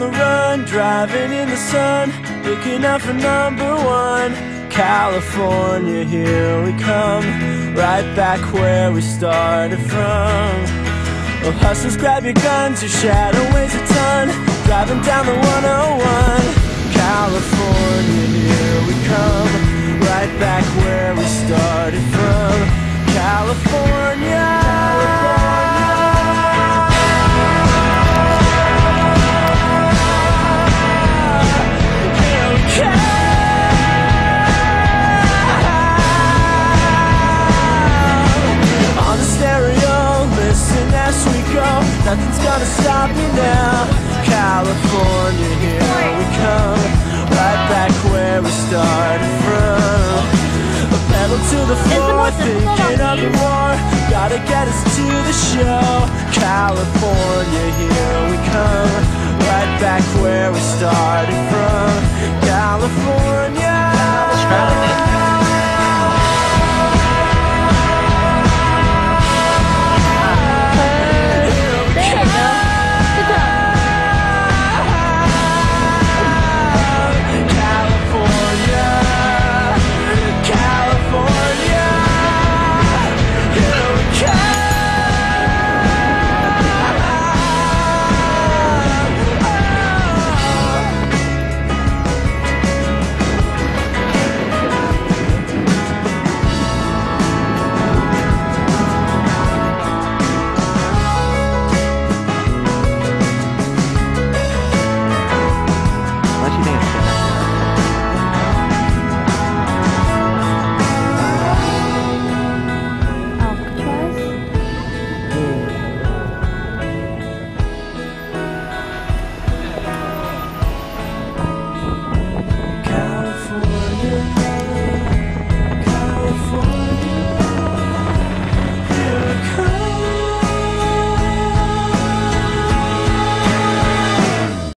the run, driving in the sun, looking out for number one. California, here we come, right back where we started from. Well, hustlers, grab your guns, your shadow weighs a ton, driving down the 101. California, here we come, right back where we started from. California. Nothing's gonna stop me now. California, here we come, right back where we started from. A pedal to the floor, thinking of the war, gotta get us to the show. California, here we come, right back where we started from. California. What do you think it's gonna